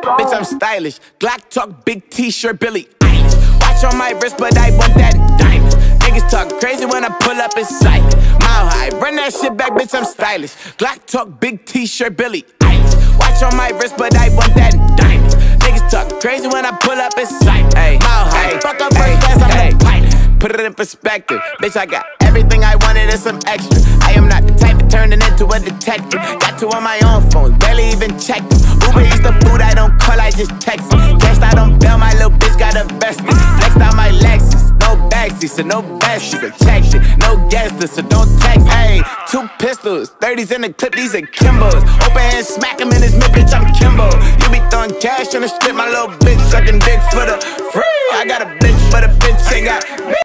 Bitch, I'm stylish. Glock talk, big t-shirt, Billie Eilish. Watch on my wrist, but I want that diamond. Niggas talk crazy when I pull up in sight. Mile high, run that shit back, bitch, I'm stylish. Glock talk, big t-shirt, Billie Eilish. Watch on my wrist, but I want that diamond. Niggas talk crazy when I pull up in sight. Mile high, fuck up first class, I'm the pilot. Put it in perspective, bitch, I got everything I wanted and some extra. I am not the type of turning into a detective. Got two on my own phone, barely even checked them. Uber Eats the food, I don't call, I just text it. Cashed out on bail, my little bitch got invested. Flexed out my Lexus, no backseat, so no besties. Protected, no guesses, so don't text. Hey, 2 pistols, 30s in the clip, these are Kimbos. Open hand, smack him in his mid, bitch, I'm Kimbo. You be throwing cash on the strip, my little bitch sucking dick for the free. I got a bitch, but a bitch ain't got